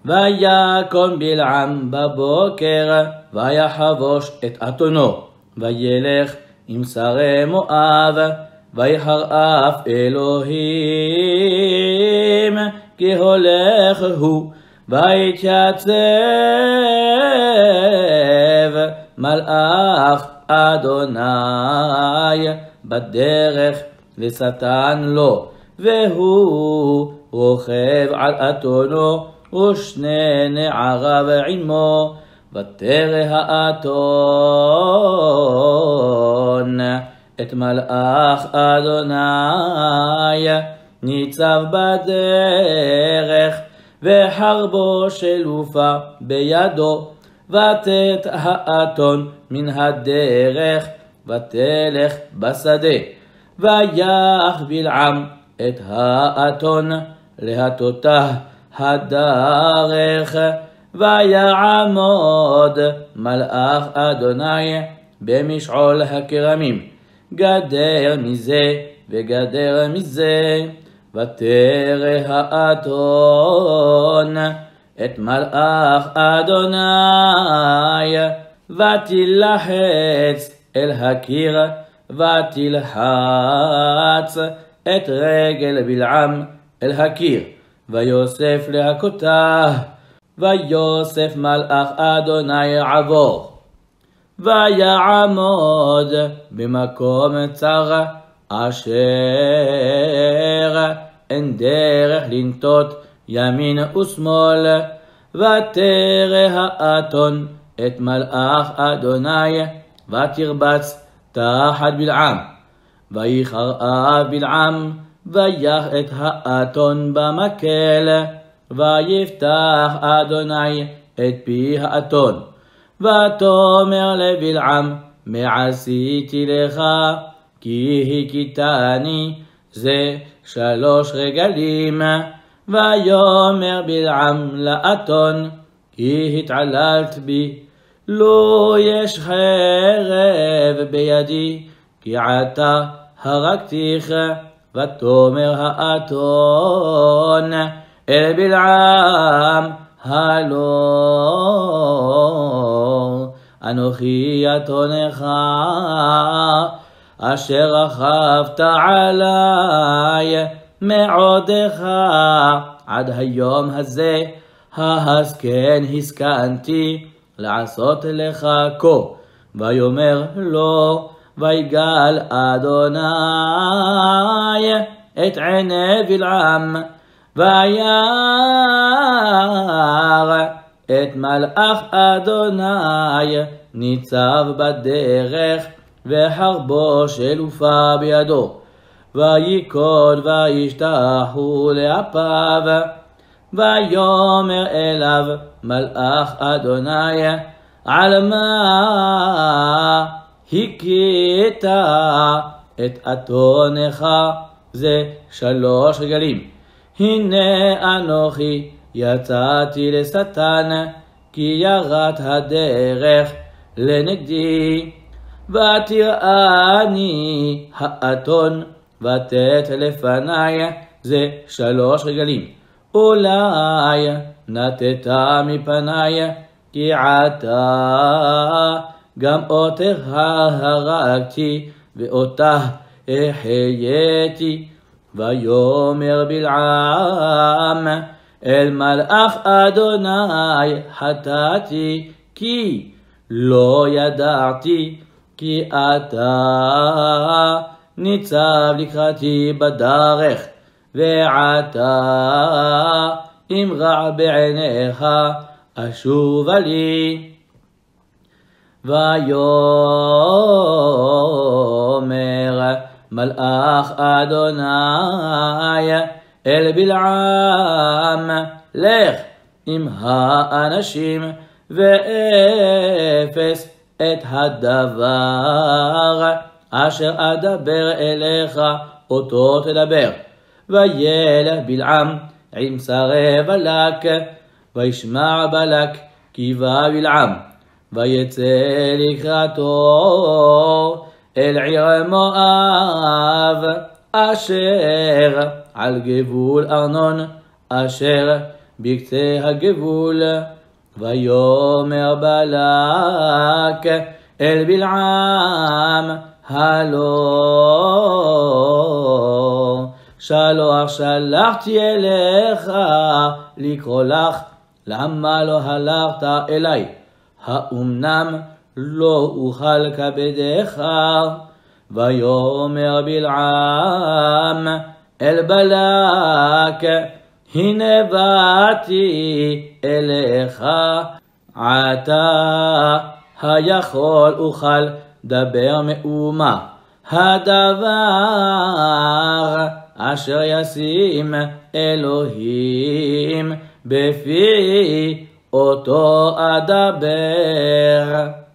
ויקום בלעם בבוקר, ויחבוש את אתונו, וילך עם שרי מואב, ויחר אף אלוהים, כי הולך הוא, ויתייצב מלאך אדוני בדרך לשטן לו, והוא רוכב על אתונו, ושני נעריו עמו, ותרא האתון את מלאך אדוני ניצב בדרך, וחרבו שלופה בידו, ותט האתון מן הדרך, ותלך בשדה. ויח בלעם את האתון להטותה הדרך, ויעמוד מלאך אדוני במשעול הכרמים, גדר מזה וגדר מזה. ותרא האתון את מלאך אדוני, ותלחץ אל הקיר, ותלחץ את רגל בלעם אל הקיר, ויוסף להכותה, ויוסף מלאך אדוני עבור, ויעמוד במקום צר, אשר אין דרך לנטות ימין ושמאל. ותרא האתון את מלאך אדוני, ותרבץ תחת בלעם, ויחרב בלעם, ויח את האתון במקל, ויפתח אדוני את פי האתון, ותאמר לבלעם, מעשיתי לך, כי הכיתני זה 3 רגלים. ויאמר בלעם לאתון, כי התעללת בי, לו יש חרב בידי, כי עתה הרגתיך. ותאמר האתון אל בלעם, הלא אנוכי אתונך, אשר רכבת עלי מעודך עד היום הזה, ההסכן הסכנתי לעשות לך כה. ויאמר לו, ויגל אדוני את עיני בלעם, וירא את מלאך אדוני ניצב בדרך, וחרבו שלופה בידו, ויקוד וישתחו לאפיו. ויאמר אליו מלאך אדוני, על מה הכית את אתונך? זה 3 רגלים. הנה אנוכי יצאתי לשטן, כי ירת הדרך לנגדי. ותראני האתון, ותט לפני, זה 3 רגלים. אולי נטת מפני, כי עתה גם אותך הרגתי, ואותה החייתי. ויאמר בלעם אל מלאך אדוני, חטאתי, כי לא ידעתי, כי אתה ניצב לקראתי בדרך, ועתה אם רע בעיניך אשובה לי. ויאמר מלאך אדוני אל בלעם, לך עם האנשים ואפס את הדבר אשר אדבר אליך, אותו תדבר. וילך בלעם עם שרי בלק, וישמע בלק כי בא בלעם, ויצא לקראתו אל עיר מואב, אשר על גבול ארנון, אשר בקצה הגבול. ויאמר בלק אל בלעם, הלא שלוח שלחתי אליך לקרוא לך, למה לא הלכת אלי? האמנם לא אוכל כבדך? ויאמר בלעם אל בלק, הנה באתי אליך, עתה היכול אוכל דבר מאומה, הדבר אשר ישים אלוהים בפי אותו אדבר.